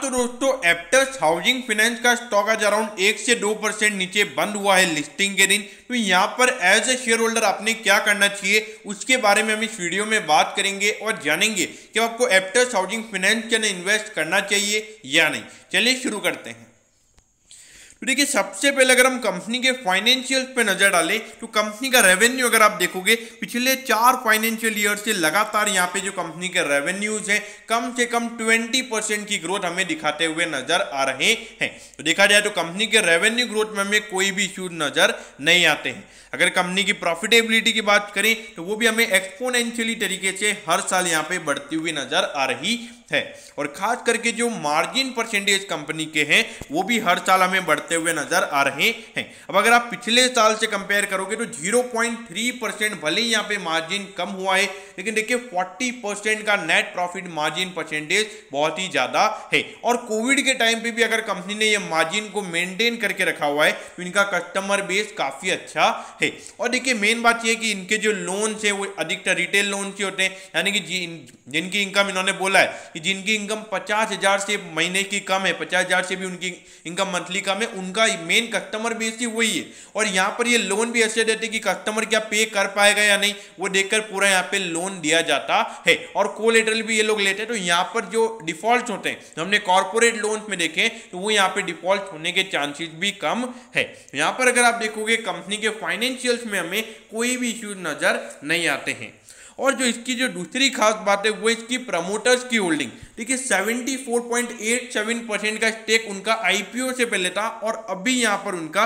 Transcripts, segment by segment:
तो दोस्तों Aptus housing finance का स्टॉक आज अराउंड 1 से 2% नीचे बंद हुआ है लिस्टिंग के दिन। तो यहाँ पर एज ए शेयर होल्डर आपने क्या करना चाहिए उसके बारे में हम इस वीडियो में बात करेंगे और जानेंगे कि आपको एप्टस हाउसिंग फाइनेंस के अंदर इन्वेस्ट करना चाहिए या नहीं। चलिए शुरू करते हैं। तो देखिए, सबसे पहले अगर हम कंपनी के फाइनेंशियल्स पे नजर डालें तो कंपनी का रेवेन्यू अगर आप देखोगे पिछले 4 फाइनेंशियल ईयर से लगातार यहाँ पे जो कंपनी के रेवेन्यूज हैं कम से कम 20% की ग्रोथ हमें दिखाते हुए नजर आ रहे हैं। तो देखा जाए तो कंपनी के रेवेन्यू ग्रोथ में हमें कोई भी इश्यूज नजर नहीं आते हैं। अगर कंपनी की प्रॉफिटेबिलिटी की बात करें तो वो भी हमें एक्सपोनेंशियली तरीके से हर साल यहाँ पे बढ़ती हुई नजर आ रही है और खास करके जो मार्जिन परसेंटेज कंपनी के हैं वो भी हर साल हमें बढ़ते हुए नजर आ रहे हैं। अब अगर आप पिछले साल से कंपेयर करोगे तो 0.3% भले ही यहाँ पे मार्जिन कम हुआ है, लेकिन देखिए 40% का नेट प्रॉफिट मार्जिन परसेंटेज बहुत ही ज्यादा है। और कोविड के टाइम पे भी अगर कंपनी ने ये मार्जिन को मेंटेन करके रखा हुआ है तो इनका कस्टमर बेस काफी अच्छा है। और देखिए मेन बात यह कि इनके जो लोन्स है वो अधिकतर रिटेल लोन से होते हैं, यानी कि जिनकी इनकम इन्होंने बोला है कि जिनकी इनकम 50,000 से महीने की कम है, 50,000 से भी उनकी इनकम मंथली कम है, उनका मेन कस्टमर बेस ही वही है। और यहाँ पर ये लोन भी ऐसे देते कि कस्टमर क्या पे कर पाएगा या नहीं वो देखकर पूरा यहाँ पे लोन दिया जाता है। और कोलेटरल भी ये लोग लेते हैं। तो यहाँ पर जो डिफॉल्ट होते हैं हमने कॉर्पोरेट लोन में देखे तो वो यहाँ पे डिफॉल्ट होने के चांसेस भी कम है। यहाँ पर अगर आप देखोगे कंपनी के फाइनेंशियल्स में हमें कोई भी इश्यूज नजर नहीं आते हैं। और जो इसकी जो दूसरी खास बात है वो इसकी प्रमोटर्स की होल्डिंग। देखिए 74.87% का स्टेक उनका आईपीओ से पहले था और अभी यहाँ पर उनका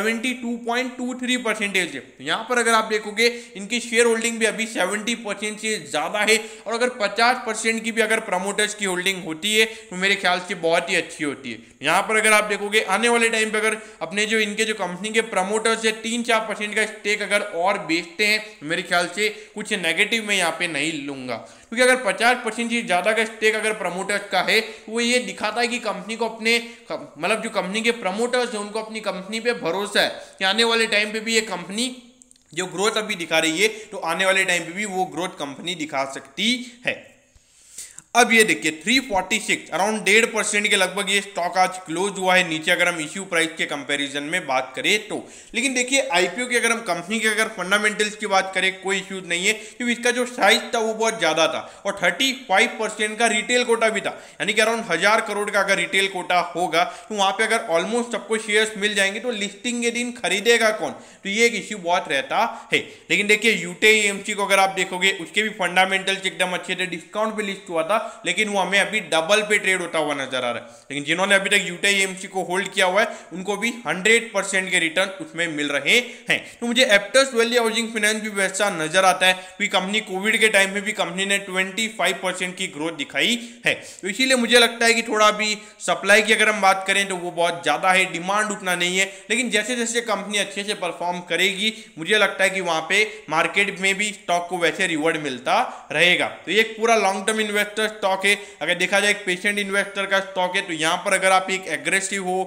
72.23% है। यहाँ पर अगर आप देखोगे इनकी शेयर होल्डिंग भी अभी 70% से ज़्यादा है। और अगर 50% की भी अगर प्रमोटर्स की होल्डिंग होती है तो मेरे ख्याल से बहुत ही अच्छी होती है। यहाँ पर अगर आप देखोगे आने वाले टाइम पर अगर अपने जो इनके जो कंपनी के प्रमोटर्स है 3-4% का स्टेक अगर और बेचते हैं मेरे ख्याल से कुछ नेगेटिव मैं यहाँ पे नहीं लूंगा, क्योंकि अगर 50% से ज्यादा का स्टेक अगर प्रमोटर्स का है तो वो ये दिखाता है कि कंपनी को अपने मतलब जो कंपनी के प्रमोटर्स है उनको अपनी कंपनी पे भरोसा है कि आने वाले टाइम पे भी ये कंपनी जो ग्रोथ अभी दिखा रही है तो आने वाले टाइम पे भी वो ग्रोथ कंपनी दिखा सकती है। अब ये देखिए 346 अराउंड 1.5% के लगभग ये स्टॉक आज क्लोज हुआ है नीचे अगर हम इश्यू प्राइस के कंपैरिजन में बात करें तो। लेकिन देखिए आईपीओ की अगर हम कंपनी के अगर फंडामेंटल्स की बात करें कोई इश्यूज नहीं है, क्योंकि इसका जो साइज था वो बहुत ज्यादा था और 35% का रिटेल कोटा भी था, यानी कि अराउंड 1000 करोड़ का अगर रिटेल कोटा होगा तो वहां पर अगर ऑलमोस्ट सबको शेयर्स मिल जाएंगे तो लिस्टिंग के दिन खरीदेगा कौन, तो ये एक इश्यू बहुत रहता है। लेकिन देखिए यूटीआईएमसी को अगर आप देखोगे उसके भी फंडामेंटल्स एकदम अच्छे थे, डिस्काउंट पे लिस्ट हुआ था लेकिन वो हमें अभी डबल पे ट्रेड होता हुआ नजर आ रहा है। लेकिन जिन्होंने अभी तक यूटीआईएमसी को होल्ड किया हुआ है उनको भी 100% के रिटर्न उसमें मिल रहे हैं। तो मुझे एप्टस वैल्यू हाउसिंग फाइनेंस भी वैसा नजर आता है कि कंपनी कोविड के टाइम में भी कंपनी ने 25% की ग्रोथ दिखाई है। तो इसीलिए मुझे लगता है कि थोड़ा भी सप्लाई की अगर हम बात करें तो वो बहुत ज्यादा है, डिमांड उतना नहीं है। लेकिन जैसे जैसे कंपनी अच्छे से परफॉर्म करेगी मुझे लगता है कि वहां पे मार्केट में भी स्टॉक को वैसे रिवॉर्ड मिलता रहेगा। तो ये एक पूरा लॉन्ग टर्म इन्वेस्टर स्टॉक है। अगर देखा जाए एक पेशेंट इन्वेस्टर का स्टॉक है तो यहां पर अगर आप एक एग्रेसिव हो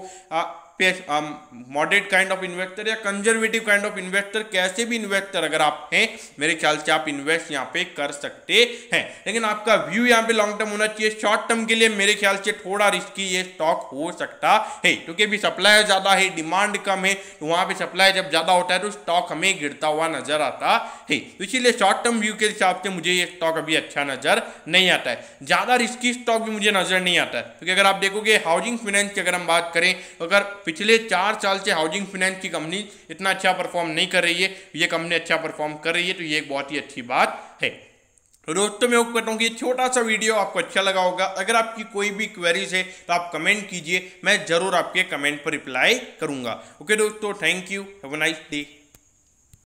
मॉडरेट काइंड ऑफ इन्वेस्टर या कंजर्वेटिव काइंड ऑफ इन्वेस्टर, कैसे भी इन्वेस्टर अगर आप हैं मेरे ख्याल से आप इन्वेस्ट यहां पे कर सकते हैं। लेकिन आपका व्यू यहां पे लॉन्ग टर्म होना चाहिए। शॉर्ट टर्म के लिए मेरे ख्याल से थोड़ा रिस्की ये स्टॉक हो सकता है, क्योंकि अभी सप्लाई ज्यादा है डिमांड कम है, तो वहां पे सप्लाई जब ज्यादा होता है तो स्टॉक हमें गिरता हुआ नजर आता है। तो इसीलिए शॉर्ट टर्म व्यू के हिसाब से मुझे ये स्टॉक अभी अच्छा नजर नहीं आता है। ज्यादा रिस्की स्टॉक भी मुझे नजर नहीं आता है, क्योंकि अगर आप देखोगे हाउसिंग फाइनेंस की अगर हम बात करें तो अगर पिछले 4 साल से हाउसिंग फाइनेंस की कंपनी इतना अच्छा परफॉर्म नहीं कर रही है, ये कंपनी अच्छा परफॉर्म कर रही है, तो ये एक बहुत ही अच्छी बात है। तो दोस्तों मैं कहता हूँ कि छोटा सा वीडियो आपको अच्छा लगा होगा। अगर आपकी कोई भी क्वेरीज है तो आप कमेंट कीजिए, मैं जरूर आपके कमेंट पर रिप्लाई करूंगा। ओके दोस्तों, thank you, have a nice day.